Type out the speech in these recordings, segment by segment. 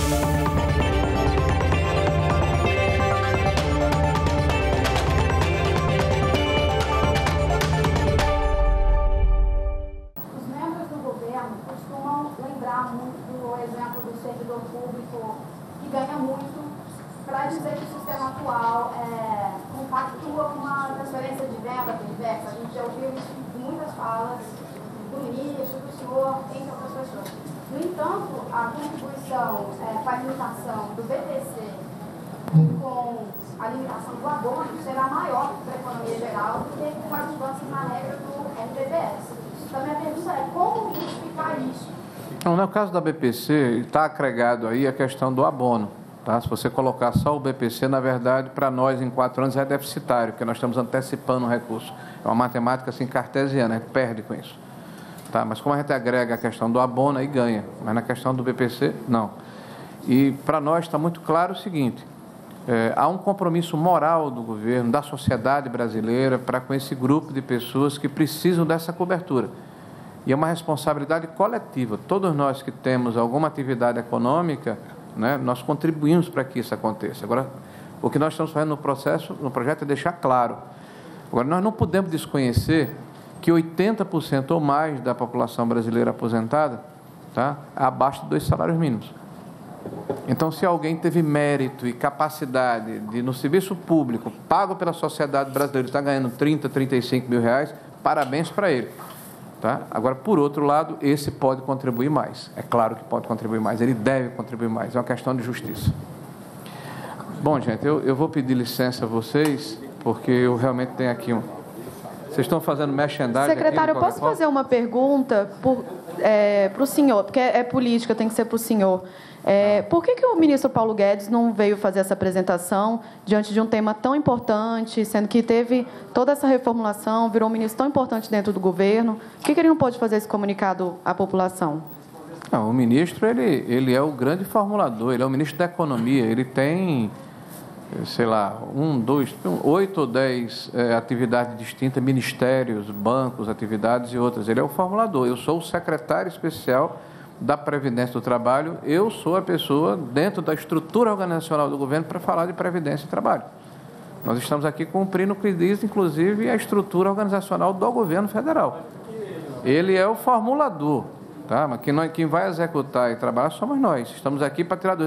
Para dizer que o sistema atual compactua com uma transferência de verba diversa. A gente já ouviu isso em muitas falas do ministro, do senhor, entre outras pessoas. No entanto, a contribuição com a limitação do BPC e com a limitação do abono será maior para a economia geral do que com as mudanças na regra do RTBS. Então, minha pergunta é como justificar isso? Não, no caso da BPC, está agregado aí a questão do abono. Tá? Se você colocar só o BPC, na verdade, para nós, em 4 anos, é deficitário, porque nós estamos antecipando o recurso. É uma matemática assim, cartesiana, a gente perde com isso. Tá? Mas como a gente agrega a questão do abono, aí ganha. Mas na questão do BPC, não. E para nós está muito claro o seguinte, há um compromisso moral do governo, da sociedade brasileira, para com esse grupo de pessoas que precisam dessa cobertura. E é uma responsabilidade coletiva. Todos nós que temos alguma atividade econômica, né, nós contribuímos para que isso aconteça. Agora, o que nós estamos fazendo no projeto é deixar claro. Agora, nós não podemos desconhecer que 80% ou mais da população brasileira aposentada está abaixo de 2 salários mínimos. Então, se alguém teve mérito e capacidade de, no serviço público, pago pela sociedade brasileira, está ganhando 30, 35 mil reais, parabéns para ele. Tá? Agora, por outro lado, esse pode contribuir mais. É claro que pode contribuir mais, ele deve contribuir mais. É uma questão de justiça. Bom, gente, eu vou pedir licença a vocês, porque eu realmente tenho aqui um... Vocês estão fazendo merchandising. Secretário, eu posso fazer uma pergunta para o senhor, porque é política, tem que ser para o senhor. Por que o ministro Paulo Guedes não veio fazer essa apresentação diante de um tema tão importante, sendo que teve toda essa reformulação, virou um ministro tão importante dentro do governo? Por que ele não pode fazer esse comunicado à população? Não, o ministro, ele é o grande formulador, ele é o ministro da Economia, ele tem, sei lá, 8 ou 10 atividades distintas, ministérios, bancos, atividades e outras. Ele é o formulador, eu sou o secretário especial da Previdência do Trabalho, eu sou a pessoa dentro da estrutura organizacional do governo para falar de Previdência e Trabalho. Nós estamos aqui cumprindo o que diz, inclusive, a estrutura organizacional do governo federal. Ele é o formulador, tá? Mas quem vai executar e trabalhar somos nós. Estamos aqui para tirar...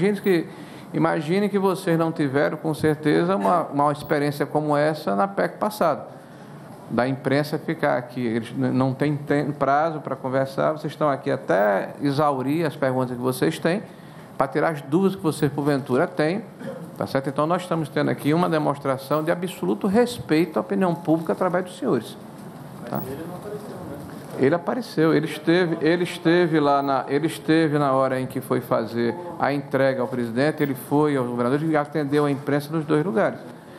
Imagine que vocês não tiveram, com certeza, uma experiência como essa na PEC passada. Da imprensa ficar aqui, eles não têm prazo para conversar, vocês estão aqui até exaurir as perguntas que vocês têm, para tirar as dúvidas que vocês, porventura, têm, tá certo? Então, nós estamos tendo aqui uma demonstração de absoluto respeito à opinião pública através dos senhores. Tá? Ele apareceu, ele esteve na hora em que foi fazer a entrega ao presidente, ele foi ao governador e atendeu a imprensa nos 2 lugares.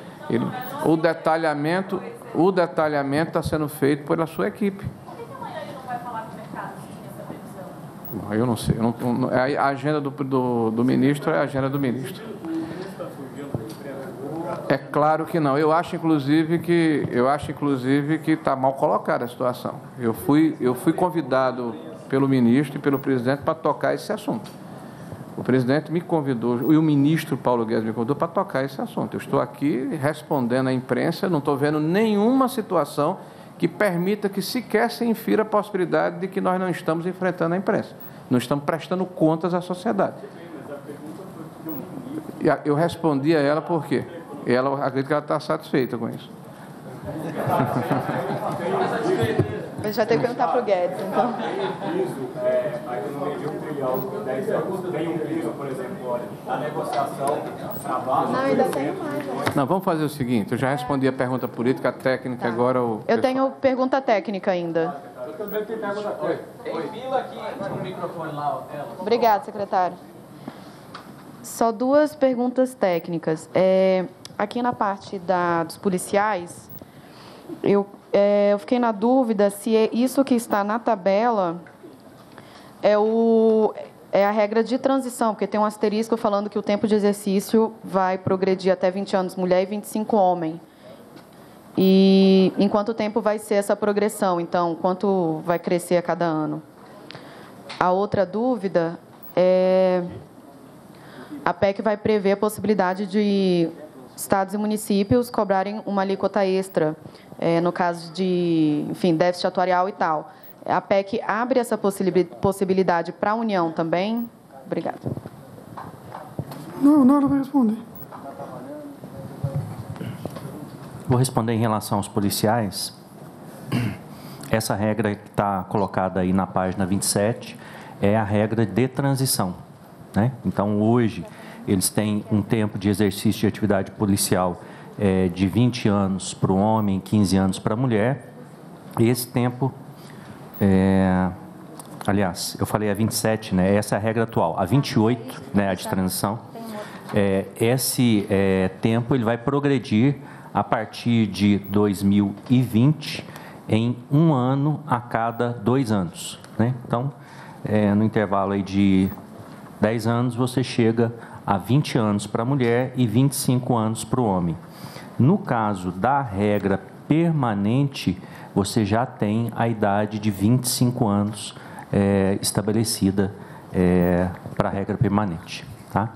O detalhamento está sendo feito pela sua equipe. Por que amanhã ele não vai falar com o mercado sem essa previsão? Eu não sei. A agenda do ministro é a agenda do ministro. É claro que não. Eu acho, inclusive, que está mal colocada a situação. Eu fui convidado pelo ministro e pelo presidente para tocar esse assunto. O presidente me convidou, e o ministro Paulo Guedes me convidou para tocar esse assunto. Eu estou aqui respondendo à imprensa, não estou vendo nenhuma situação que permita que sequer se infira a possibilidade de que nós não estamos enfrentando a imprensa. Não estamos prestando contas à sociedade. Eu respondi a ela por quê? Ela acredita que ela está satisfeita com isso. A gente vai ter que perguntar para o Guedes, então. A economia de 1 trilhão, 10 anos, tem um piso, por exemplo, olha, a negociação trabalho... Não, ainda tem mais. Né? Não, vamos fazer o seguinte, eu já respondi a pergunta política, a técnica, tá. Agora o... Eu tenho pergunta técnica ainda. Eu também tenho pergunta técnica. Tem fila aqui no microfone lá, ela. Obrigada, secretário. Só 2 perguntas técnicas. Aqui na parte dos policiais, eu fiquei na dúvida se isso que está na tabela é a regra de transição, porque tem um asterisco falando que o tempo de exercício vai progredir até 20 anos mulher e 25 homem. E em quanto tempo vai ser essa progressão? Então, quanto vai crescer a cada ano? A outra dúvida é a PEC vai prever a possibilidade de estados e municípios cobrarem uma alíquota extra, no caso de, enfim, déficit atuarial e tal. A PEC abre essa possibilidade para a União também? Obrigada. Não, ela vai responder. Vou responder em relação aos policiais. Essa regra que está colocada aí na página 27 é a regra de transição, né? Então, hoje, eles têm um tempo de exercício de atividade policial de 20 anos para o homem, 15 anos para a mulher. Esse tempo, aliás, eu falei a 27, né? Essa é a regra atual. A 28, né, a de transição, esse tempo ele vai progredir a partir de 2020 em 1 ano a cada 2 anos, né? Então, no intervalo aí de 10 anos, você chega a 20 anos para a mulher e 25 anos para o homem. No caso da regra permanente, você já tem a idade de 25 anos estabelecida para a regra permanente, tá?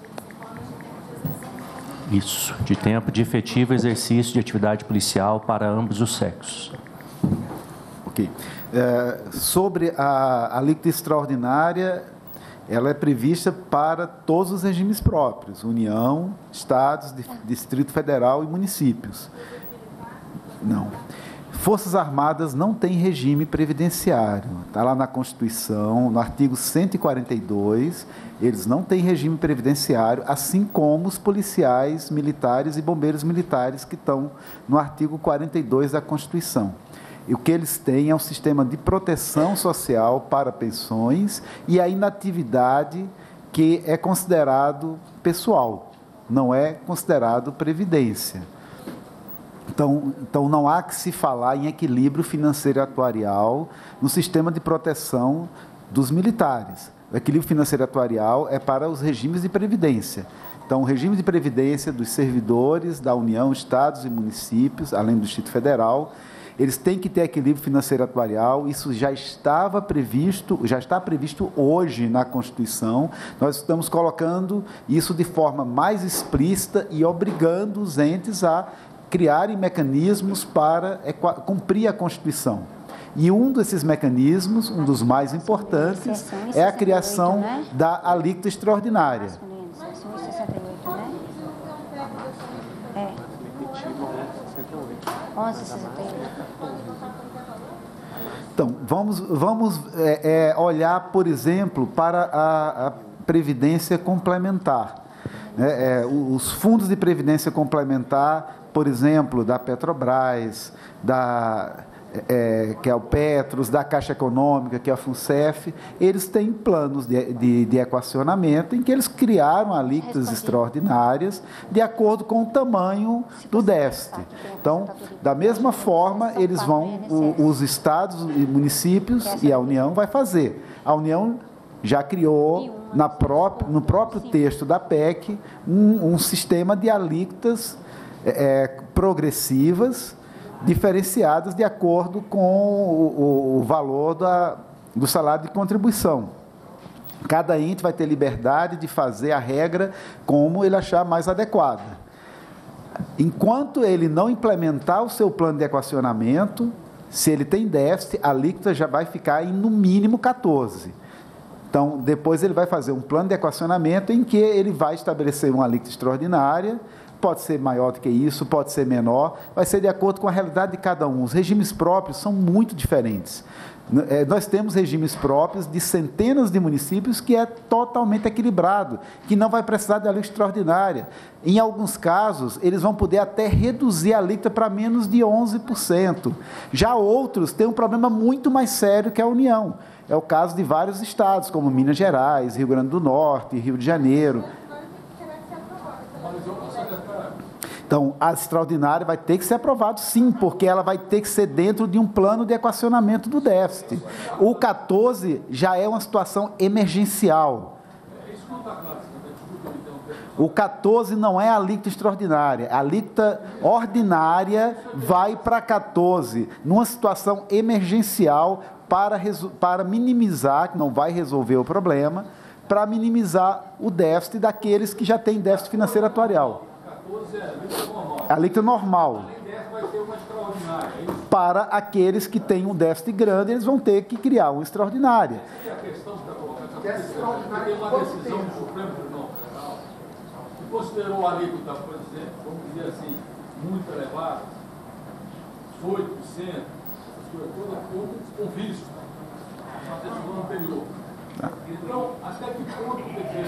Isso, de tempo de efetivo exercício de atividade policial para ambos os sexos. Ok. Sobre a alíquota extraordinária, ela é prevista para todos os regimes próprios, União, Estados, Distrito Federal e municípios. Não. Forças Armadas não têm regime previdenciário. Está lá na Constituição, no artigo 142, eles não têm regime previdenciário, assim como os policiais militares e bombeiros militares que estão no artigo 42 da Constituição. E o que eles têm é um sistema de proteção social para pensões e a inatividade que é considerado pessoal, não é considerado previdência. Então, não há que se falar em equilíbrio financeiro e atuarial no sistema de proteção dos militares. O equilíbrio financeiro e atuarial é para os regimes de previdência. Então, o regime de previdência dos servidores da União, Estados e municípios, além do Distrito Federal, eles têm que ter equilíbrio financeiro e atuarial. Isso já está previsto hoje na Constituição. Nós estamos colocando isso de forma mais explícita e obrigando os entes a criarem mecanismos para cumprir a Constituição. E um desses mecanismos, um dos mais importantes, é a criação da alíquota extraordinária. Então, vamos olhar, por exemplo, para a Previdência Complementar. Os fundos de Previdência Complementar, por exemplo, da Petrobras, que é o Petros, da Caixa Econômica, que é a FUNCEF, eles têm planos de equacionamento em que eles criaram alíquotas extraordinárias de acordo com o tamanho do déficit. Então, da mesma forma, eles os estados e municípios e a União vai fazer. A União já criou, no próprio texto da PEC, um sistema de alíquotas progressivas, diferenciadas de acordo com o valor do salário de contribuição. Cada ente vai ter liberdade de fazer a regra como ele achar mais adequada. Enquanto ele não implementar o seu plano de equacionamento, se ele tem déficit, a alíquota já vai ficar em, no mínimo, 14%. Então, depois ele vai fazer um plano de equacionamento em que ele vai estabelecer uma alíquota extraordinária, pode ser maior do que isso, pode ser menor, vai ser de acordo com a realidade de cada um. Os regimes próprios são muito diferentes. Nós temos regimes próprios de centenas de municípios que é totalmente equilibrado, que não vai precisar de alíquota extraordinária. Em alguns casos, eles vão poder até reduzir a alíquota para menos de 11%. Já outros têm um problema muito mais sério que a União. É o caso de vários estados, como Minas Gerais, Rio Grande do Norte, Rio de Janeiro. Então, a extraordinária vai ter que ser aprovada, sim, porque ela vai ter que ser dentro de um plano de equacionamento do déficit. O 14 já é uma situação emergencial. O 14 não é a alíquota extraordinária. A alíquota ordinária vai para 14, numa situação emergencial para minimizar, que não vai resolver o problema, para minimizar o déficit daqueles que já têm déficit financeiro atuarial. A alíquota normal. Para aqueles que têm um déficit grande, eles vão ter que criar uma extraordinária. Tem uma decisão do Supremo Tribunal Federal que considerou a alíquota, por exemplo, vamos dizer assim, muito elevada, 18%, essas coisas todas, com vício, uma decisão anterior. Então, até que ponto,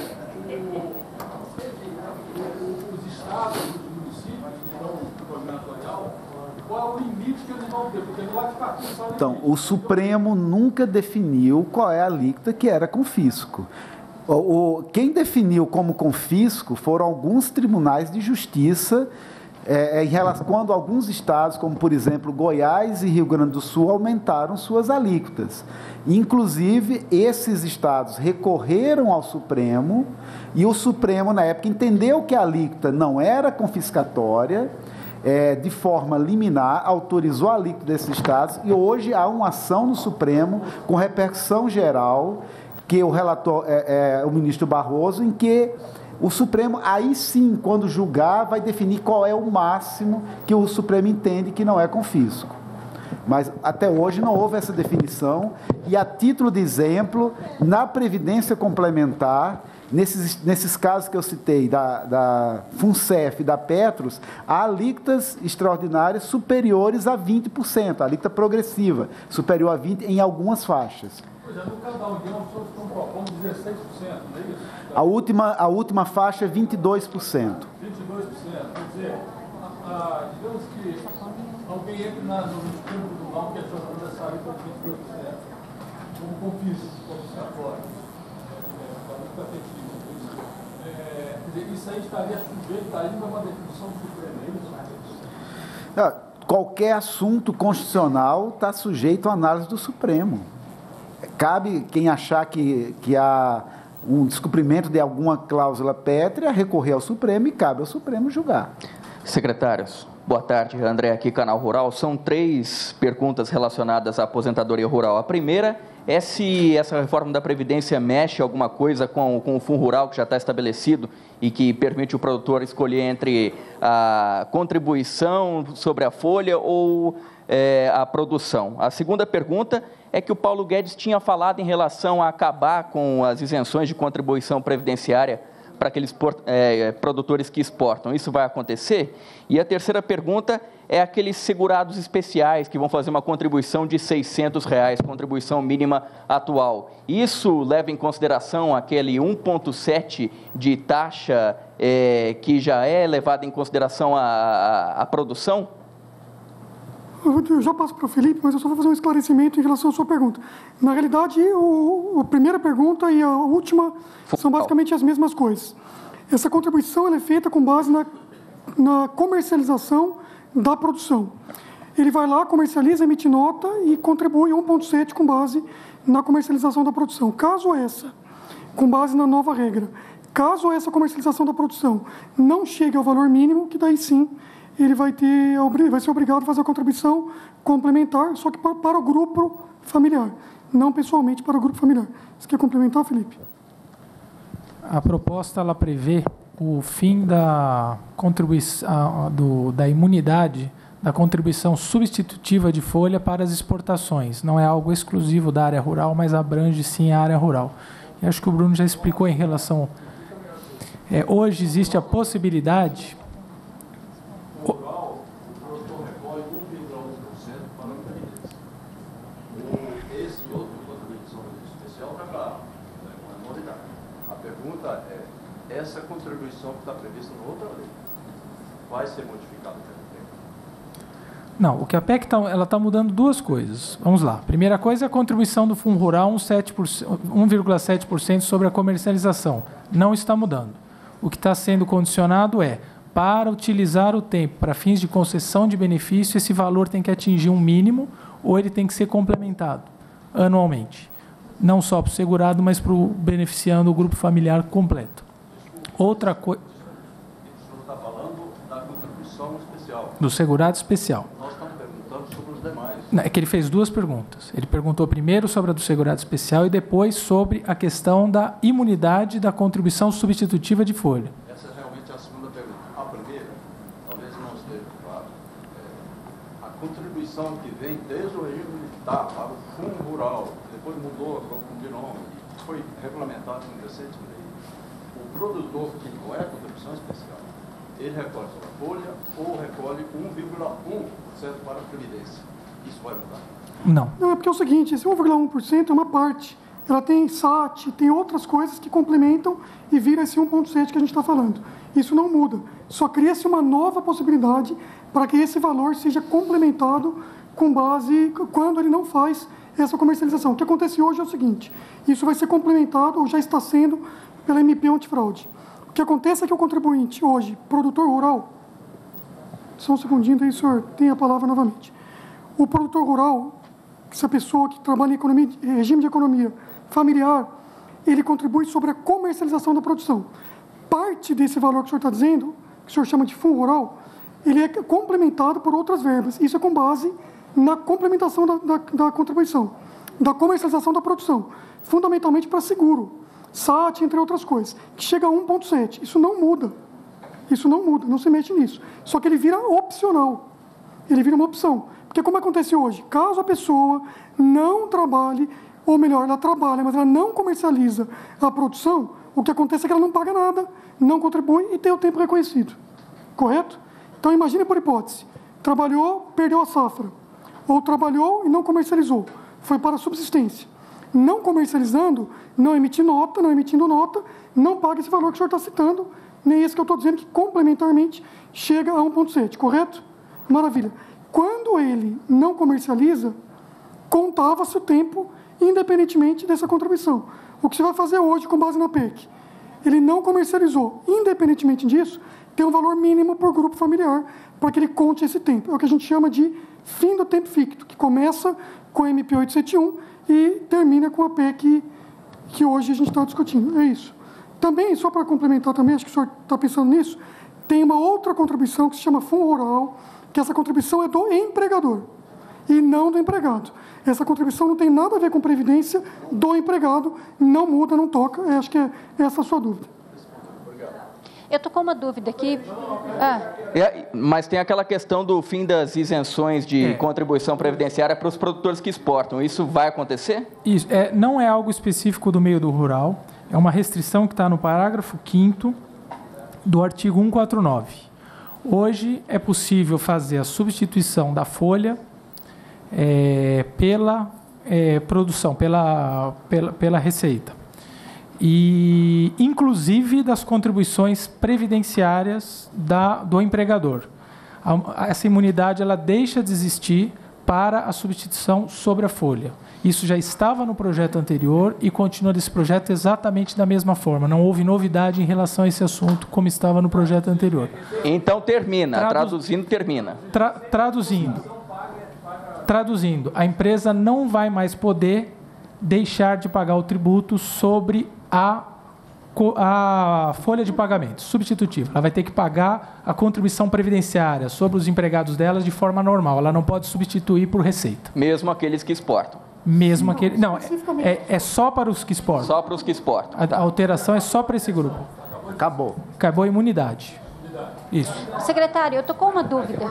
os estados, os municípios que estão no programa atuarial, qual é o limite que eles vão ter? Porque não vai ficar aqui só. Então, o Supremo nunca definiu qual é a alíquota que era confisco. Quem definiu como confisco foram alguns tribunais de justiça, em relação, quando alguns estados, como por exemplo Goiás e Rio Grande do Sul, aumentaram suas alíquotas. Inclusive, esses estados recorreram ao Supremo, e o Supremo, na época, entendeu que a alíquota não era confiscatória, de forma liminar, autorizou a alíquota desses estados, e hoje há uma ação no Supremo com repercussão geral, que o relator o ministro Barroso, em que o Supremo, aí sim, quando julgar, vai definir qual é o máximo que o Supremo entende que não é confisco. Mas até hoje não houve essa definição, e a título de exemplo, na Previdência Complementar, nesses casos que eu citei, da FUNCEF e da Petros, há alíquotas extraordinárias superiores a 20%, a alíquota progressiva, superior a 20% em algumas faixas. Pois é, no cada união, os senhores estão propondo 16%, não é isso? A última faixa é 22%. 22%, quer dizer, digamos que alguém entre no Supremo Tribunal que achou que essa alíquota de 22%, como confisco, confiscatório, isso aí estaria sujeito ainda a uma definição do Supremo, é isso? Qualquer assunto constitucional está sujeito à análise do Supremo. Cabe quem achar que há um descumprimento de alguma cláusula pétrea recorrer ao Supremo, e cabe ao Supremo julgar. Secretários, boa tarde. André aqui, Canal Rural. São 3 perguntas relacionadas à aposentadoria rural. A primeira é se essa reforma da Previdência mexe alguma coisa com o Fundo Rural, que já está estabelecido e que permite o produtor escolher entre a contribuição sobre a folha ou a produção. A segunda pergunta é que o Paulo Guedes tinha falado em relação a acabar com as isenções de contribuição previdenciária para aqueles produtores que exportam. Isso vai acontecer? E a terceira pergunta é aqueles segurados especiais que vão fazer uma contribuição de R$600, contribuição mínima atual. Isso leva em consideração aquele 1,7% de taxa que já é levado em consideração a produção? Eu já passo para o Felipe, mas eu só vou fazer um esclarecimento em relação à sua pergunta. Na realidade, a primeira pergunta e a última são basicamente as mesmas coisas. Essa contribuição ela é feita com base na comercialização da produção. Ele vai lá, comercializa, emite nota e contribui 1,7% com base na comercialização da produção. Caso essa, com base na nova regra, caso essa comercialização da produção não chegue ao valor mínimo, que daí sim ele vai ser obrigado a fazer a contribuição complementar, só que para o grupo familiar, não pessoalmente para o grupo familiar. Você quer complementar, Felipe? A proposta ela prevê o fim da contribuição da imunidade da contribuição substitutiva de folha para as exportações. Não é algo exclusivo da área rural, mas abrange sim a área rural. E acho que o Bruno já explicou em relação. Hoje existe a possibilidade. Essa contribuição que está prevista na outra lei vai ser modificada pelo tempo? Não, o que a PEC está mudando 2 coisas. Vamos lá. Primeira coisa é a contribuição do Fundo Rural, 1,7% sobre a comercialização. Não está mudando. O que está sendo condicionado é, para utilizar o tempo para fins de concessão de benefício, esse valor tem que atingir um mínimo ou ele tem que ser complementado anualmente. Não só para o segurado, mas para o beneficiando o grupo familiar completo. Outra coisa. O senhor está falando da contribuição especial. Do segurado especial. Nós estamos perguntando sobre os demais. É que ele fez duas perguntas. Ele perguntou primeiro sobre a do segurado especial e depois sobre a questão da imunidade da contribuição substitutiva de folha. Essa é realmente a segunda pergunta. A primeira, talvez não esteja claro. A contribuição que vem desde o regime militar para o fundo rural, depois mudou de nome, foi regulamentado em recente lei. O produtor que não é contribuição especial, ele recolhe sobre a folha ou recolhe 1,1% para a previdência. Isso vai mudar? Não. Não, é porque é o seguinte, esse 1,1% é uma parte. Ela tem SAT, tem outras coisas que complementam e vira esse 1,7% que a gente está falando. Isso não muda. Só cria-se uma nova possibilidade para que esse valor seja complementado com base quando ele não faz essa comercialização. O que acontece hoje é o seguinte, isso vai ser complementado ou já está sendo pela MP antifraude. O que acontece é que o contribuinte hoje, produtor rural, só um segundinho, aí o senhor tem a palavra novamente. O produtor rural, essa pessoa que trabalha em economia, regime de economia familiar, ele contribui sobre a comercialização da produção. Parte desse valor que o senhor está dizendo, que o senhor chama de fundo rural, ele é complementado por outras verbas. Isso é com base na complementação da contribuição, da comercialização da produção, fundamentalmente para seguro, SAT, entre outras coisas, que chega a 1,7%. Isso não muda. Isso não muda, não se mexe nisso. Só que ele vira opcional. Ele vira uma opção. Porque como acontece hoje, caso a pessoa não trabalhe, ou melhor, ela trabalha, mas ela não comercializa a produção, o que acontece é que ela não paga nada, não contribui e tem o tempo reconhecido. Correto? Então, imagine por hipótese, trabalhou, perdeu a safra, ou trabalhou e não comercializou, foi para a subsistência. Não comercializando, não emitindo nota, não paga esse valor que o senhor está citando, nem esse que eu estou dizendo que complementarmente chega a 1,7%, correto? Maravilha. Quando ele não comercializa, contava-se o tempo independentemente dessa contribuição. O que você vai fazer hoje com base na PEC? Ele não comercializou, independentemente disso, tem um valor mínimo por grupo familiar para que ele conte esse tempo. É o que a gente chama de fim do tempo ficto, que começa com a MP 871 e termina com a PEC que hoje a gente está discutindo. É isso. Também, só para complementar também, acho que o senhor está pensando nisso, tem uma outra contribuição que se chama Fundo Rural, que essa contribuição é do empregador e não do empregado. Essa contribuição não tem nada a ver com previdência do empregado, não muda, não toca. Acho que é essa a sua dúvida. Eu estou com uma dúvida aqui. Mas tem aquela questão do fim das isenções de contribuição previdenciária para os produtores que exportam. Isso vai acontecer? Isso. Não é algo específico do meio do rural. É uma restrição que está no parágrafo 5º do artigo 149. Hoje é possível fazer a substituição da folha pela produção, pela receita. E, inclusive, das contribuições previdenciárias do empregador. Essa imunidade ela deixa de existir para a substituição sobre a folha. Isso já estava no projeto anterior e continua desse projeto exatamente da mesma forma. Não houve novidade em relação a esse assunto como estava no projeto anterior. Então termina, traduzindo, termina. Traduzindo, a empresa não vai mais poder deixar de pagar o tributo sobre a folha de pagamento substitutiva. Ela vai ter que pagar a contribuição previdenciária sobre os empregados delas de forma normal. Ela não pode substituir por receita. Mesmo aqueles que exportam. Mesmo aquele. Não, é só para os que exportam. Só para os que exportam. A alteração é só para esse grupo. Acabou. Acabou a imunidade. Isso. Secretário, eu estou com uma dúvida.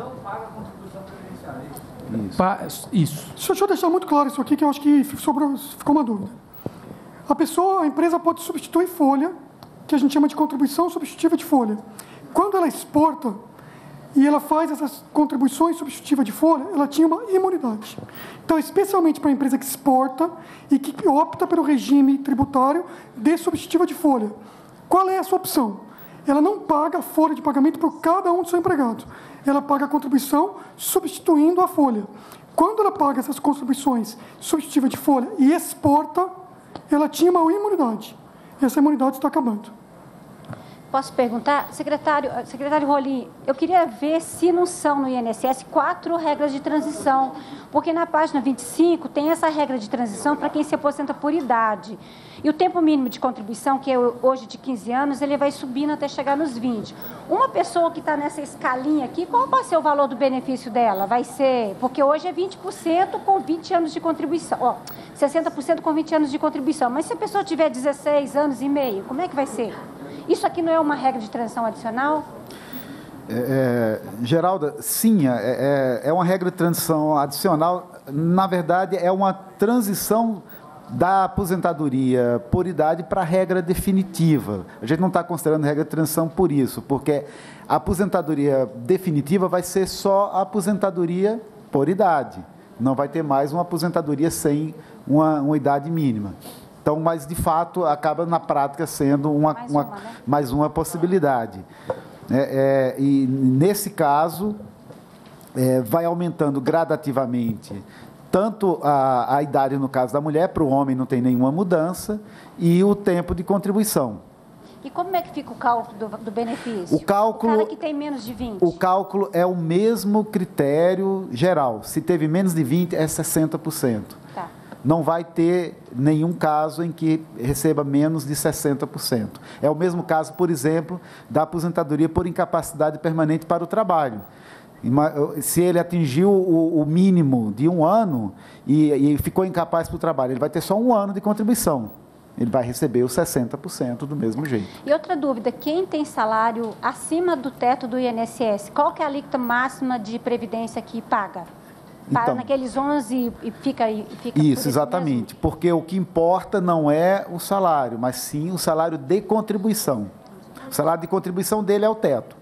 Isso. Deixa eu deixar muito claro isso aqui, que eu acho que ficou uma dúvida. A empresa pode substituir folha, que a gente chama de contribuição substitutiva de folha. Quando ela exporta e ela faz essas contribuições substitutivas de folha, ela tinha uma imunidade. Então, especialmente para a empresa que exporta e que opta pelo regime tributário de substitutiva de folha. Qual é a sua opção? Ela não paga a folha de pagamento por cada um do seu empregado. Ela paga a contribuição substituindo a folha. Quando ela paga essas contribuições substitutivas de folha e exporta, ela tinha uma imunidade. Essa imunidade está acabando. posso perguntar? Secretário Rolim, eu queria ver se não são no INSS 4 regras de transição, porque na página 25 tem essa regra de transição para quem se aposenta por idade. E o tempo mínimo de contribuição, que é hoje de 15 anos, ele vai subindo até chegar nos 20. Uma pessoa que está nessa escalinha aqui, qual vai ser o valor do benefício dela? Vai ser, porque hoje é 20% com 20 anos de contribuição, 60% com 20 anos de contribuição. Mas se a pessoa tiver 16 anos e meio, como é que vai ser? Isso aqui não é uma regra de transição adicional? Geralda, sim, é uma regra de transição adicional. Na verdade, é uma transição da aposentadoria por idade para a regra definitiva. A gente não está considerando regra de transição por isso, porque a aposentadoria definitiva vai ser só a aposentadoria por idade. Não vai ter mais uma aposentadoria sem uma idade mínima. Então, mas, de fato, acaba na prática sendo mais uma possibilidade. E, nesse caso, vai aumentando gradativamente tanto a idade, no caso da mulher, para o homem não tem nenhuma mudança, e o tempo de contribuição. E como é que fica o cálculo do benefício? O cara que tem menos de 20. O cálculo é o mesmo critério geral. Se teve menos de 20, é 60%. Tá. Não vai ter nenhum caso em que receba menos de 60%. É o mesmo caso, por exemplo, da aposentadoria por incapacidade permanente para o trabalho. Se ele atingiu o mínimo de 1 ano e ficou incapaz para o trabalho, ele vai ter só 1 ano de contribuição. Ele vai receber os 60% do mesmo jeito. E outra dúvida, quem tem salário acima do teto do INSS, qual que é a alíquota máxima de previdência que paga? Para então, naqueles 11 e fica isso, exatamente. Mesmo? Porque o que importa não é o salário, mas sim o salário de contribuição. O salário de contribuição dele é o teto.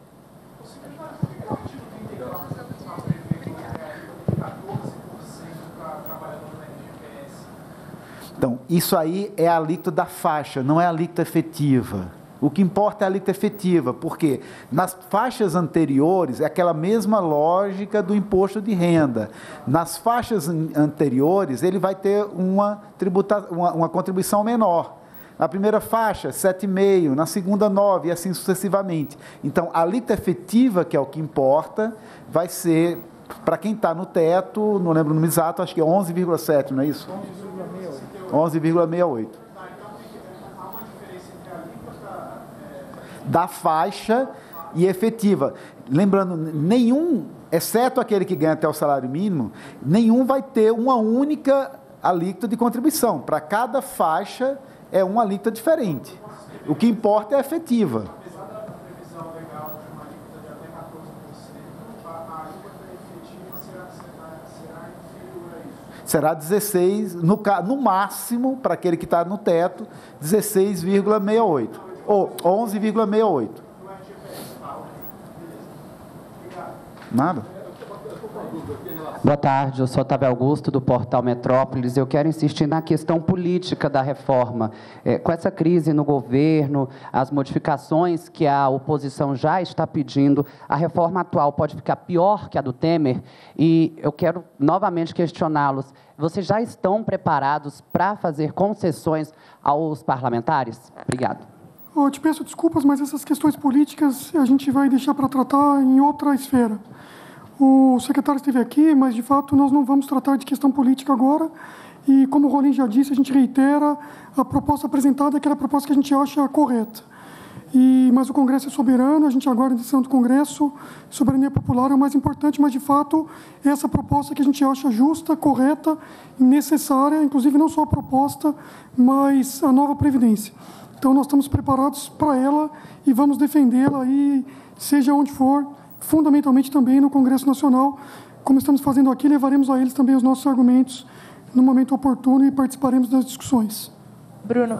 Então, isso aí é a alíquota da faixa, não é a alíquota efetiva. O que importa é a alíquota efetiva, porque nas faixas anteriores é aquela mesma lógica do imposto de renda. Nas faixas anteriores, ele vai ter uma contribuição menor. Na primeira faixa, 7,5%, na segunda, 9%, e assim sucessivamente. Então, a alíquota efetiva, que é o que importa, vai ser, para quem está no teto, não lembro o número exato, acho que é 11,7%, não é isso? 11,68%. Da faixa e efetiva. Lembrando, nenhum, exceto aquele que ganha até o salário mínimo, nenhum vai ter uma única alíquota de contribuição. Para cada faixa é uma alíquota diferente. O que importa é a efetiva. Será 16, no máximo, para aquele que está no teto, 16,68%, ou 11,68%. Nada. Boa tarde, eu sou Otávio Augusto, do Portal Metrópolis. Eu quero insistir na questão política da reforma. Com essa crise no governo, as modificações que a oposição já está pedindo, a reforma atual pode ficar pior que a do Temer? E eu quero novamente questioná-los. Vocês já estão preparados para fazer concessões aos parlamentares? Obrigado. Eu te peço desculpas, mas essas questões políticas a gente vai deixar para tratar em outra esfera. O secretário esteve aqui, mas, de fato, nós não vamos tratar de questão política agora. E, como o Rolim já disse, a gente reitera a proposta apresentada, que é a proposta que a gente acha correta. Mas o Congresso é soberano, a gente aguarda a decisão do Congresso, soberania popular é o mais importante, mas, de fato, essa proposta que a gente acha justa, correta e necessária, inclusive não só a proposta, mas a nova Previdência. Então, nós estamos preparados para ela e vamos defendê-la aí, seja onde for, fundamentalmente também no Congresso Nacional, como estamos fazendo aqui, levaremos a eles também os nossos argumentos no momento oportuno e participaremos das discussões. Bruno.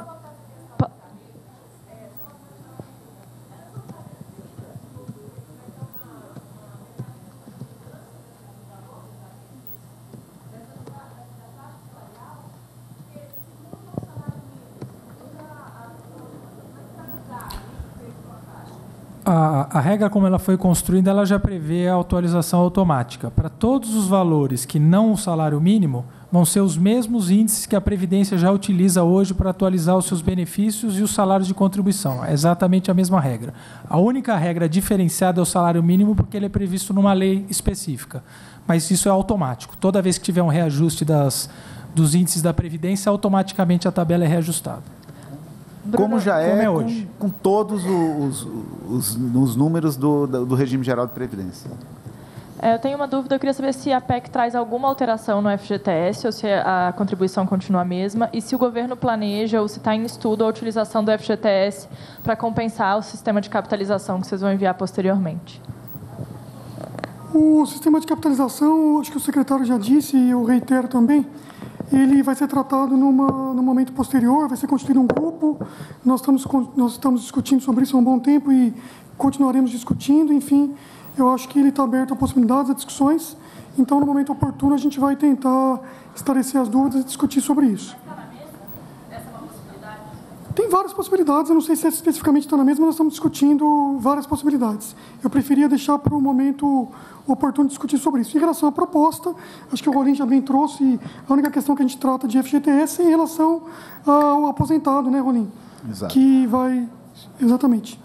A regra, como ela foi construída, ela já prevê a atualização automática. Para todos os valores que não o salário mínimo, vão ser os mesmos índices que a Previdência já utiliza hoje para atualizar os seus benefícios e os salários de contribuição. É exatamente a mesma regra. A única regra diferenciada é o salário mínimo, porque ele é previsto numa lei específica. Mas isso é automático. Toda vez que tiver um reajuste dos índices da Previdência, automaticamente a tabela é reajustada. Como já é, hoje. Com todos os números do regime geral de previdência. Eu tenho uma dúvida, eu queria saber se a PEC traz alguma alteração no FGTS ou se a contribuição continua a mesma e se o governo planeja ou se está em estudo a utilização do FGTS para compensar o sistema de capitalização que vocês vão enviar posteriormente. O sistema de capitalização, acho que o secretário já disse e eu reitero também, ele vai ser tratado num momento posterior, vai ser constituído um grupo, nós estamos discutindo sobre isso há um bom tempo e continuaremos discutindo, enfim, eu acho que ele está aberto a possibilidades, a discussões, então no momento oportuno a gente vai tentar esclarecer as dúvidas e discutir sobre isso. Tem várias possibilidades, eu não sei se especificamente está na mesma, nós estamos discutindo várias possibilidades. Eu preferia deixar para o momento oportuno discutir sobre isso. Em relação à proposta, acho que o Rolim já bem trouxe, a única questão que a gente trata de FGTS é em relação ao aposentado, né, Rolim? Exato. Que vai... Exatamente.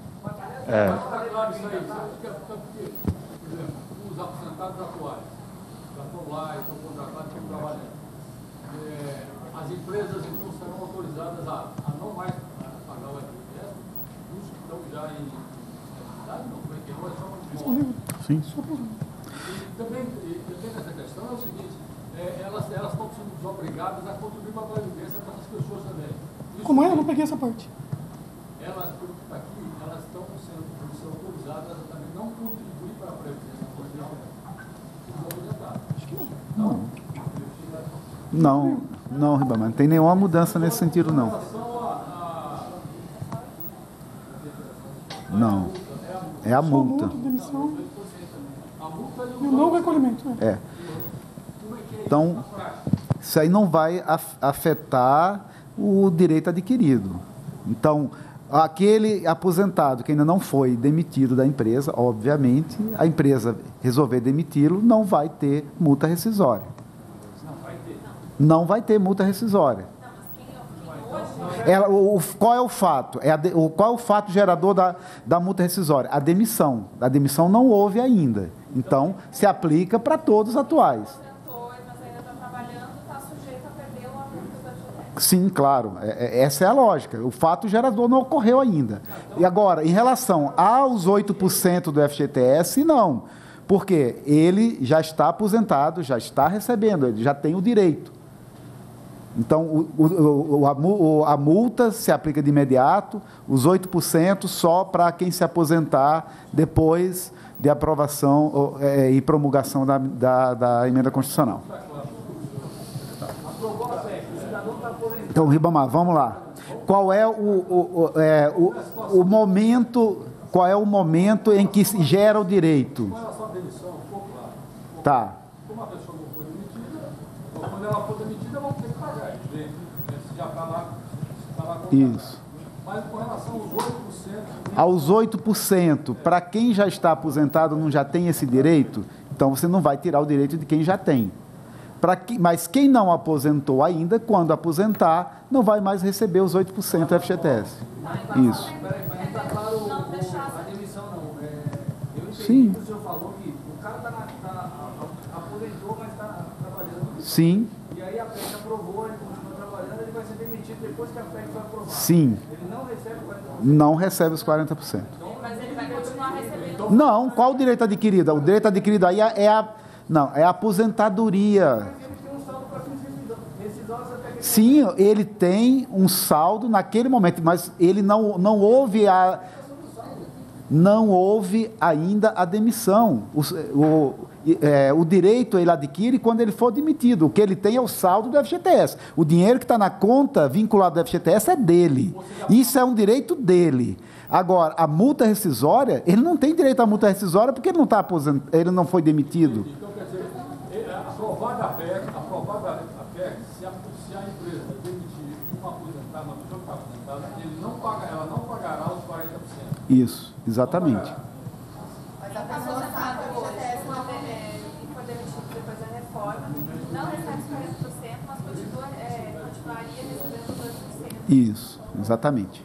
Os aposentados atuais já estão lá, estão contratados, estão trabalhando. As empresas, então, serão autorizadas a não mais pagar o FGTS, os que estão já em atividade, não, como é que é só Sim. E também nessa questão é o seguinte, elas estão sendo desobrigadas a contribuir para a Previdência para essas pessoas também. Como é? Eu não peguei essa parte. Elas, pelo que está aqui, elas estão sendo autorizadas a também não contribuir para a Previdência Social dos aposentados. Acho que não. Não, Ribamar, não tem nenhuma mudança nesse sentido, não. Não. É a multa. Demissão. E o não recolhimento. Então, isso aí não vai afetar o direito adquirido. Então, aquele aposentado que ainda não foi demitido da empresa, obviamente, a empresa resolver demiti-lo, não vai ter multa rescisória. Não vai ter multa rescisória. Qual é o fato? Qual é o fato gerador da multa rescisória? A demissão. A demissão não houve ainda. Então, se aplica para todos os atuais. Sim, claro. Essa é a lógica. O fato gerador não ocorreu ainda. E agora, em relação aos 8% do FGTS, não. Porque ele já está aposentado, já está recebendo, ele já tem o direito. Então, a multa se aplica de imediato, os 8% só para quem se aposentar depois de aprovação e promulgação da emenda constitucional. Então, Ribamar, vamos lá. Qual é o momento? Qual é o momento em que se gera o direito? Tá. Como a pessoa não foi demitida, quando ela for demitida, vão ter que pagar. Se já está lá Isso. Mas com relação aos 8%... Aos 8%, para quem já está aposentado não já tem esse direito, então você não vai tirar o direito de quem já tem. Mas quem não aposentou ainda, quando aposentar, não vai mais receber os 8% do FGTS. Isso. Está claro a demissão, não. Eu entendi Sim. que o senhor falou que o cara aposentou, mas está trabalhando. Sim. E aí a PEC aprovou, ele continua trabalhando, ele vai ser demitido depois que a PEC foi aprovada. Sim. Ele não recebe 40%. Não recebe os 40%. Mas ele vai continuar recebendo. Não, qual o direito adquirido? O direito adquirido aí é a aposentadoria. Sim, ele tem um saldo naquele momento, mas ele não houve ainda a demissão. O direito ele adquire quando ele for demitido. O que ele tem é o saldo do FGTS. O dinheiro que está na conta vinculado ao FGTS é dele. Isso é um direito dele. Agora, a multa rescisória, ele não tem direito à multa rescisória porque ele não está aposentado, ele não foi demitido. Então, quer dizer, aprovada a PEC, se a empresa demitir um aposentado, uma pessoa que está aposentada, ela não pagará os 40%. Isso, exatamente. Mas a pessoa sabe que o FGTS não foi demitido depois da reforma, não recebe os 40%, mas continuaria recebendo os 2%. Isso, exatamente.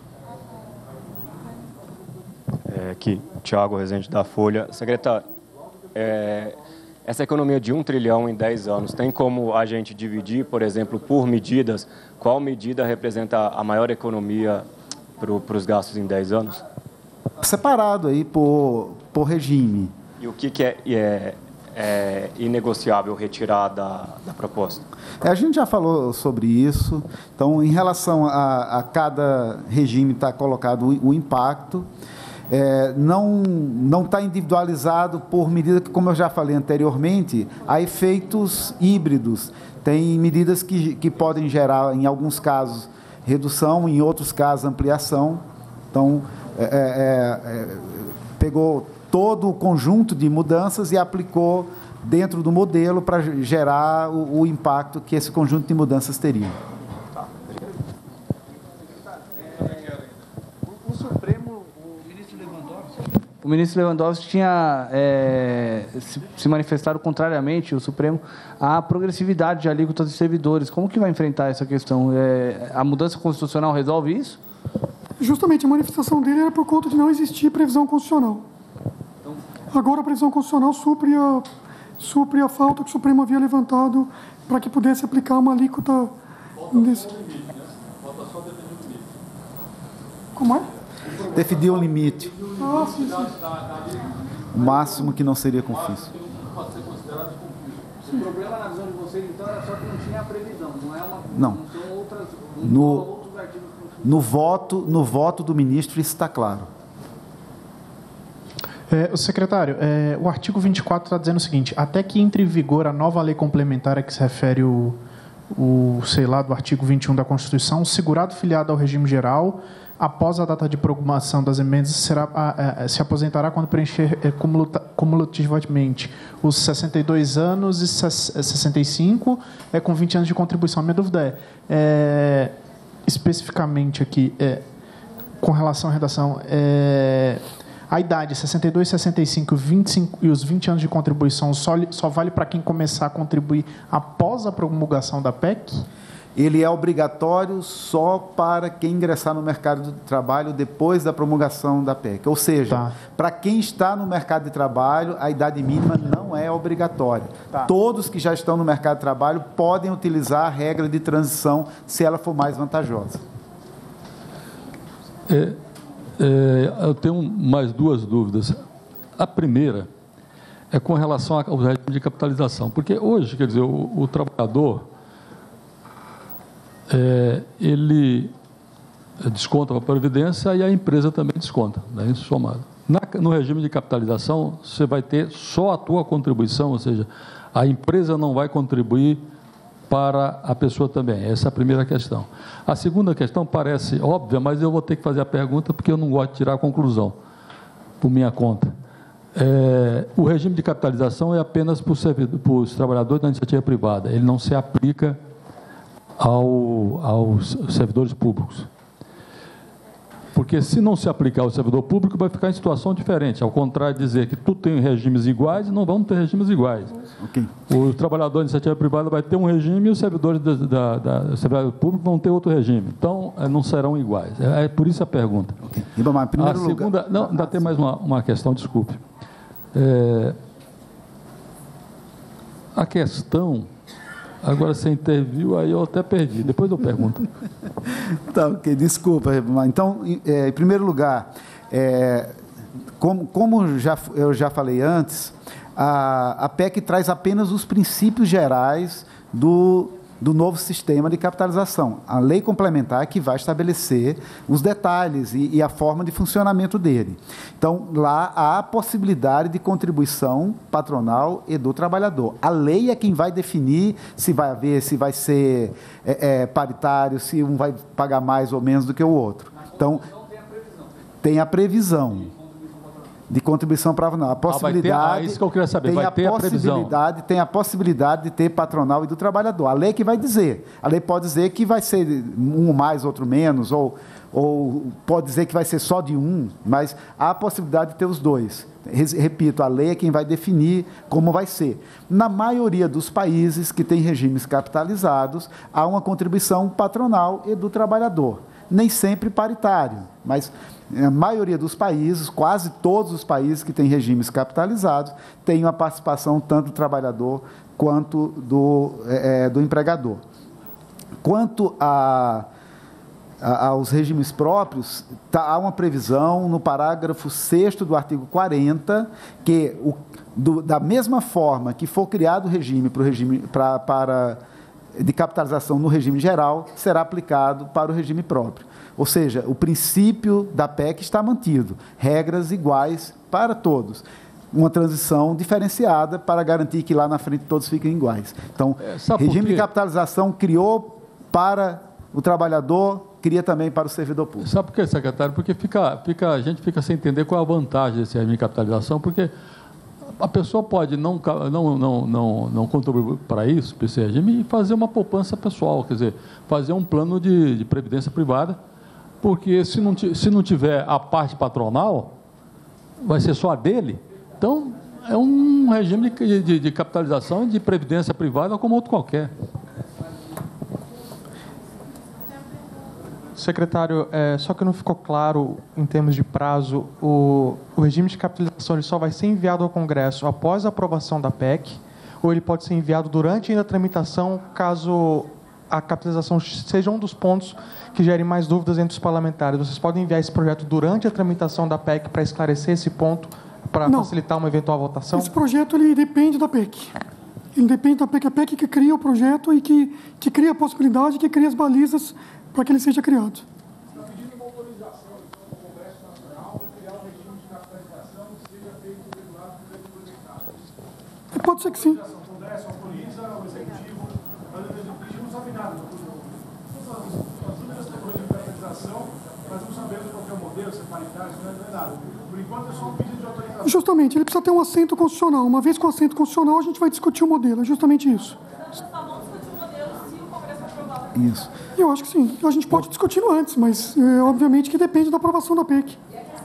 Aqui, Tiago Rezende, da Folha. Secretário, essa economia de 1 trilhão em 10 anos, tem como a gente dividir, por exemplo, por medidas, qual medida representa a maior economia para os gastos em 10 anos? Separado aí por regime. E o que é inegociável retirar da proposta? A gente já falou sobre isso. Então, em relação a cada regime está colocado o impacto. Não está individualizado por medida que, como eu já falei anteriormente, há efeitos híbridos. Tem medidas que podem gerar, em alguns casos, redução, em outros casos, ampliação. Então, pegou todo o conjunto de mudanças e aplicou dentro do modelo para gerar o impacto que esse conjunto de mudanças teria. O ministro Lewandowski tinha se manifestado contrariamente, o Supremo, à progressividade de alíquotas de servidores. Como que vai enfrentar essa questão? A mudança constitucional resolve isso? Justamente, a manifestação dele era por conta de não existir previsão constitucional. Agora a previsão constitucional supre a falta que o Supremo havia levantado para que pudesse aplicar uma alíquota... Como é? Definir um limite. Ah, sim, sim. O máximo que não seria confisco. Pode ser considerado confisco. O problema, na visão de vocês, então, era só que não tinha a previsão. Não. São outros artigos. No voto do ministro, isso está claro. O secretário, o artigo 24 está dizendo o seguinte: até que entre em vigor a nova lei complementar a que se refere do artigo 21 da Constituição, o segurado filiado ao regime geral, após a data de promulgação das emendas, se aposentará quando preencher cumulativamente os 62 anos e 65, com 20 anos de contribuição. A minha dúvida especificamente aqui, com relação à redação, a idade 62, 65, 25 e os 20 anos de contribuição só vale para quem começar a contribuir após a promulgação da PEC? Ele é obrigatório só para quem ingressar no mercado de trabalho depois da promulgação da PEC. Ou seja, para quem está no mercado de trabalho, a idade mínima não é obrigatória. Todos que já estão no mercado de trabalho podem utilizar a regra de transição se ela for mais vantajosa. Eu tenho mais duas dúvidas. A primeira é com relação ao regime de capitalização, porque hoje, quer dizer, o trabalhador ele desconta para a Previdência e a empresa também desconta, né, isso somado. No regime de capitalização, você vai ter só a tua contribuição, ou seja, a empresa não vai contribuir para a pessoa também. Essa é a primeira questão. A segunda questão parece óbvia, mas eu vou ter que fazer a pergunta porque eu não gosto de tirar a conclusão por minha conta. O regime de capitalização é apenas para os trabalhadores da iniciativa privada, ele não se aplica aos servidores públicos. Porque se não se aplicar ao servidor público, vai ficar em situação diferente. Ao contrário de dizer que tu tem regimes iguais, não vão ter regimes iguais. Okay. O trabalhador da iniciativa privada vai ter um regime e os servidores do servidor público vão ter outro regime. Então, não serão iguais. É por isso a pergunta. Okay. Ribamar, primeiro a segunda, lugar... Não, ainda tem mais uma questão, desculpe. A questão... Agora você interviu, aí eu até perdi. Depois eu pergunto. Tá, ok. Desculpa. Então, em primeiro lugar, como eu já falei antes, a PEC traz apenas os princípios gerais do novo sistema de capitalização. A lei complementar que vai estabelecer os detalhes e a forma de funcionamento dele. Então, lá há a possibilidade de contribuição patronal e do trabalhador. A lei é quem vai definir se vai ser paritário, se um vai pagar mais ou menos do que o outro. Então, tem a previsão. de contribuição patronal. A possibilidade, isso que eu queria saber, vai ter a previsão. Tem a possibilidade de ter patronal e do trabalhador. A lei que vai dizer. A lei pode dizer que vai ser um mais, outro menos, ou pode dizer que vai ser só de um, mas há a possibilidade de ter os dois. Repito, a lei é quem vai definir como vai ser. Na maioria dos países que têm regimes capitalizados, há uma contribuição patronal e do trabalhador. Nem sempre paritário, mas a maioria dos países, quase todos os países que têm regimes capitalizados, têm uma participação tanto do trabalhador quanto do empregador. Quanto aos regimes próprios, há uma previsão no parágrafo 6º do artigo 40, que da mesma forma que for criado o regime de capitalização no regime geral, será aplicado para o regime próprio. Ou seja, o princípio da PEC está mantido, regras iguais para todos. Uma transição diferenciada para garantir que lá na frente todos fiquem iguais. Então, regime de capitalização criou para o trabalhador, cria também para o servidor público. Sabe por quê, secretário? Porque a gente fica sem entender qual é a vantagem desse regime de capitalização, porque a pessoa pode não contribuir para isso, para esse regime, e fazer uma poupança pessoal, quer dizer, fazer um plano de previdência privada, porque se não tiver a parte patronal, vai ser só a dele. Então, é um regime de capitalização e de previdência privada como outro qualquer. Secretário, só que não ficou claro, em termos de prazo, o regime de capitalização ele só vai ser enviado ao Congresso após a aprovação da PEC, ou ele pode ser enviado durante ainda a tramitação, caso a capitalização seja um dos pontos que gerem mais dúvidas entre os parlamentares. Vocês podem enviar esse projeto durante a tramitação da PEC para esclarecer esse ponto, para facilitar uma eventual votação? Esse projeto ele depende da PEC. Ele depende da PEC. A PEC que cria o projeto e que cria a possibilidade, que cria as balizas para que ele seja criado. Está pedindo uma autorização do Congresso Nacional para criar um regime de capitalização que seja feito regulado pelo Estado. Pode ser que sim. O Congresso autoriza o Executivo, mas o Executivo não sabe nada. As únicas tecnologias de capitalização, nós não sabemos qual é o modelo, se é paritário, se não é nada. Por enquanto é só um pedido de autorização. Justamente, ele precisa ter um assento constitucional. Uma vez com assento constitucional, a gente vai discutir o modelo. É justamente isso. Isso. Eu acho que sim. A gente pode discutir antes, mas obviamente que depende da aprovação da PEC.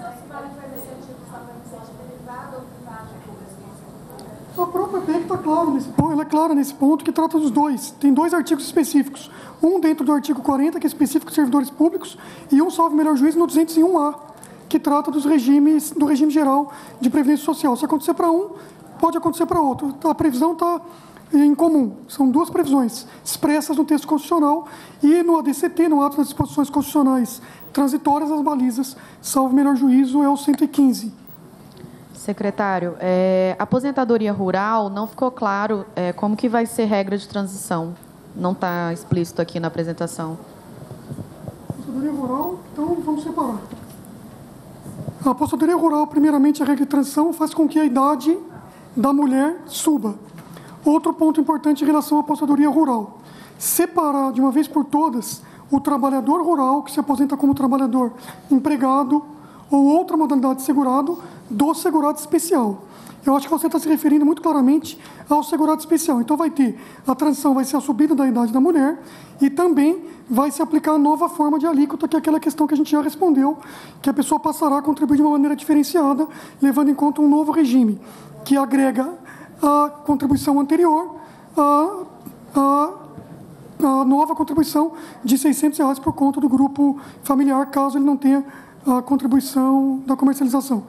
A própria PEC está clara nesse ponto, ela é clara nesse ponto, que trata dos dois. Tem 2 artigos específicos. Um dentro do artigo 40, que é específico de servidores públicos, e um, salvo melhor juízo, no 201A, que trata do regime geral de previdência social. Se acontecer para um, pode acontecer para outro. A previsão está em comum. São 2 previsões expressas no texto constitucional e no ADCT, no ato das disposições constitucionais transitórias, as balizas, salvo melhor juízo, é o 115. Secretário, aposentadoria rural, não ficou claro como que vai ser regra de transição. Não está explícito aqui na apresentação. Aposentadoria rural, então vamos separar. A aposentadoria rural, primeiramente, a regra de transição faz com que a idade da mulher suba. Outro ponto importante em relação à aposentadoria rural. Separar de uma vez por todas o trabalhador rural, que se aposenta como trabalhador empregado ou outra modalidade de segurado, do segurado especial. Eu acho que você está se referindo muito claramente ao segurado especial. Então, a transição vai ser a subida da idade da mulher e também vai se aplicar a nova forma de alíquota, que é aquela questão que a gente já respondeu, que a pessoa passará a contribuir de uma maneira diferenciada, levando em conta um novo regime, que agrega a contribuição anterior a nova contribuição de R$600 por conta do grupo familiar, caso ele não tenha a contribuição da comercialização.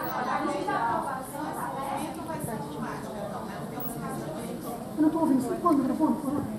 Eu não estou ouvindo. Você pode o microfone, por favor?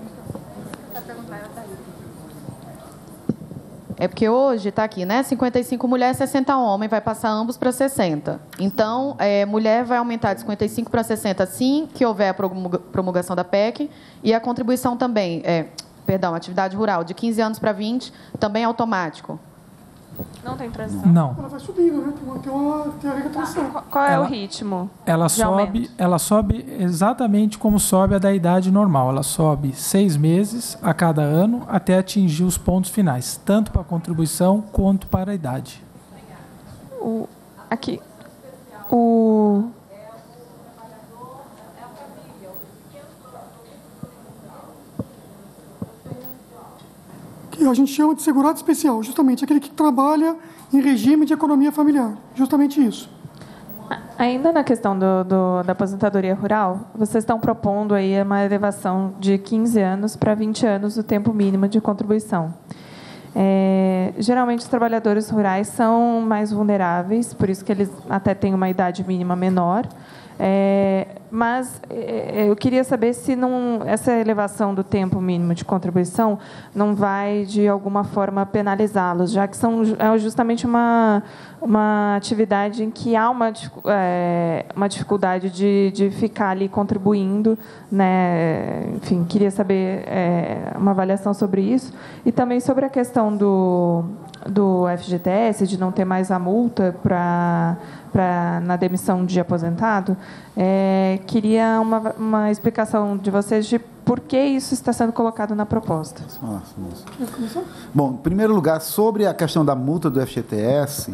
É porque hoje está aqui, né? 55 mulheres, 60 homens, vai passar ambos para 60. Então, mulher vai aumentar de 55 para 60 assim que houver a promulgação da PEC, e a contribuição também, atividade rural, de 15 anos para 20, também é automático. Não tem transição? Não. Ela vai subindo, né? Tem a regra de transição. Qual é o ritmo? Ela sobe exatamente como sobe a da idade normal. Ela sobe 6 meses a cada ano até atingir os pontos finais, tanto para a contribuição quanto para a idade. Aqui. Que a gente chama de segurado especial, justamente aquele que trabalha em regime de economia familiar, justamente isso. Ainda na questão da aposentadoria rural, vocês estão propondo aí uma elevação de 15 anos para 20 anos do tempo mínimo de contribuição. Geralmente, os trabalhadores rurais são mais vulneráveis, por isso que eles até têm uma idade mínima menor. Mas eu queria saber se essa elevação do tempo mínimo de contribuição não vai, de alguma forma, penalizá-los, já que é justamente uma atividade em que há uma dificuldade de ficar ali contribuindo, né? Enfim, queria saber uma avaliação sobre isso. E também sobre a questão do FGTS, de não ter mais a multa na demissão de aposentado. Queria uma explicação de vocês de por que isso está sendo colocado na proposta. Bom, em primeiro lugar, sobre a questão da multa do FGTS,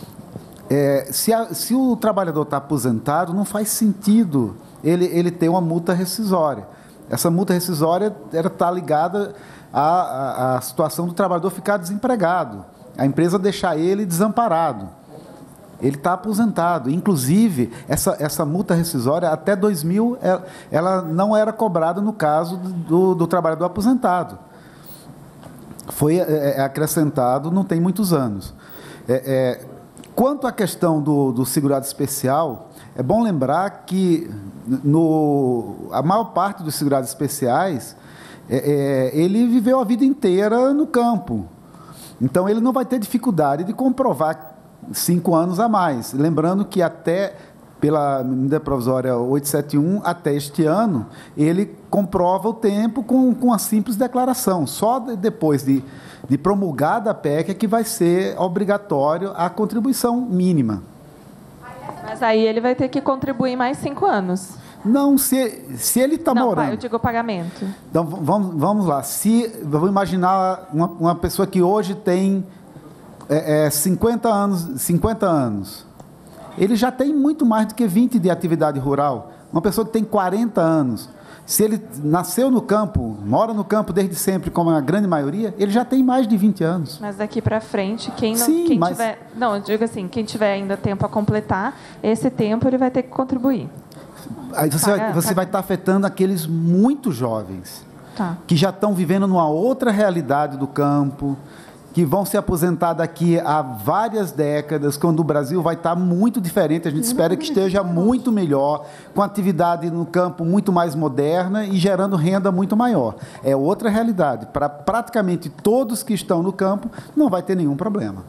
se o trabalhador está aposentado, não faz sentido ele ter uma multa rescisória. Essa multa rescisória está ligada à situação do trabalhador ficar desempregado, a empresa deixar ele desamparado. Ele está aposentado. Inclusive, essa multa rescisória, até 2000, ela não era cobrada no caso do trabalhador aposentado. Foi acrescentado não tem muitos anos. Quanto à questão do segurado especial, é bom lembrar que a maior parte dos segurados especiais, ele viveu a vida inteira no campo. Então, ele não vai ter dificuldade de comprovar 5 anos a mais. Lembrando que até, pela medida provisória 871, até este ano, ele comprova o tempo com a simples declaração. Só depois de promulgada a PEC é que vai ser obrigatório a contribuição mínima. Mas aí ele vai ter que contribuir mais 5 anos. Não, se ele está morando... Não, eu digo o pagamento. Então, vamos lá. Vamos imaginar uma pessoa que hoje tem 50 anos. Ele já tem muito mais do que 20 de atividade rural. Uma pessoa que tem 40 anos, se ele nasceu no campo, mora no campo desde sempre, como a grande maioria, ele já tem mais de 20 anos. Mas daqui para frente, tiver... Não, eu digo assim, quem tiver ainda tempo a completar, esse tempo ele vai ter que contribuir. Aí você vai estar afetando aqueles muito jovens, que já estão vivendo numa outra realidade do campo, que vão se aposentar daqui a várias décadas, quando o Brasil vai estar muito diferente. A gente espera que esteja muito melhor, com atividade no campo muito mais moderna e gerando renda muito maior. É outra realidade. Para praticamente todos que estão no campo, não vai ter nenhum problema.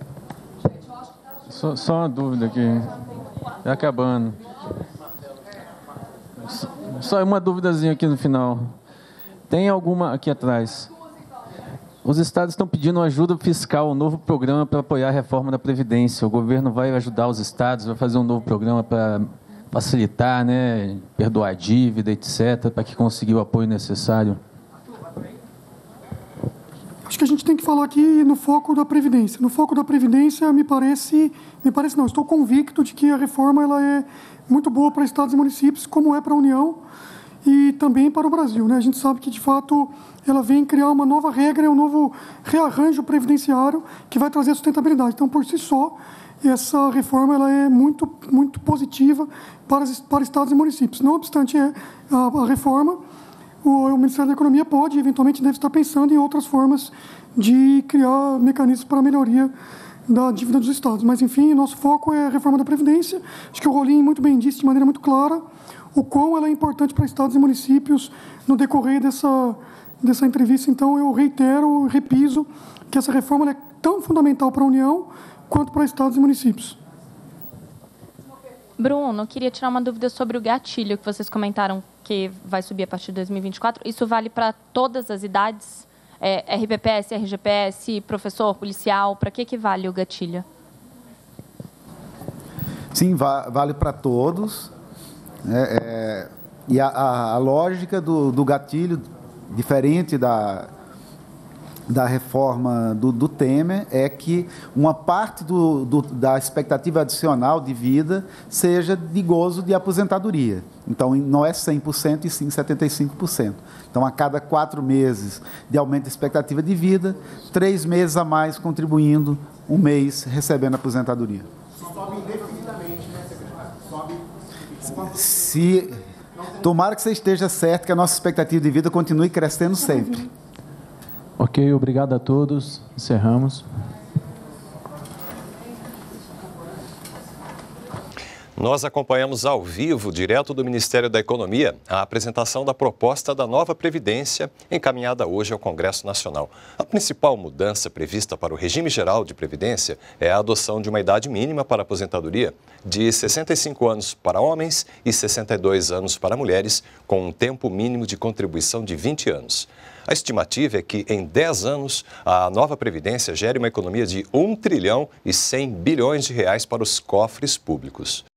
Só uma dúvida aqui, já acabando. Só uma duvidazinha aqui no final. Tem alguma aqui atrás? Os estados estão pedindo ajuda fiscal, um novo programa para apoiar a reforma da Previdência. O governo vai ajudar os estados, vai fazer um novo programa para facilitar, né, perdoar a dívida, etc., para que consiga o apoio necessário. Acho que a gente tem que falar aqui no foco da Previdência. No foco da Previdência, estou convicto de que a reforma ela é muito boa para estados e municípios, como é para a União e também para o Brasil, né? A gente sabe que, de fato, ela vem criar uma nova regra, um novo rearranjo previdenciário que vai trazer sustentabilidade. Então, por si só, essa reforma ela é muito, muito positiva para estados e municípios. Não obstante a reforma, o Ministério da Economia pode, eventualmente, deve estar pensando em outras formas de criar mecanismos para a melhoria da dívida dos estados. Mas, enfim, nosso foco é a reforma da Previdência. Acho que o Rolim muito bem disse de maneira muito clara o quão ela é importante para estados e municípios no decorrer dessa entrevista. Então, eu reitero, repiso, que essa reforma é tão fundamental para a União quanto para estados e municípios. Bruno, queria tirar uma dúvida sobre o gatilho que vocês comentaram que vai subir a partir de 2024. Isso vale para todas as idades? RPPS, RGPS, professor, policial, para que vale o gatilho? Sim, vale para todos. E a lógica do gatilho, diferente da reforma do Temer é que uma parte da expectativa adicional de vida seja de gozo de aposentadoria. Então, não é 100%, e sim 75%. Então, a cada 4 meses de aumento da expectativa de vida, 3 meses a mais contribuindo, 1 mês recebendo aposentadoria. Sobe indefinidamente, né, secretário? Tomara que você esteja certo que a nossa expectativa de vida continue crescendo sempre. Ok, obrigado a todos. Encerramos. Nós acompanhamos ao vivo, direto do Ministério da Economia, a apresentação da proposta da nova Previdência, encaminhada hoje ao Congresso Nacional. A principal mudança prevista para o regime geral de Previdência é a adoção de uma idade mínima para a aposentadoria de 65 anos para homens e 62 anos para mulheres, com um tempo mínimo de contribuição de 20 anos. A estimativa é que, em 10 anos, a nova Previdência gere uma economia de 1 trilhão e 100 bilhões de reais para os cofres públicos.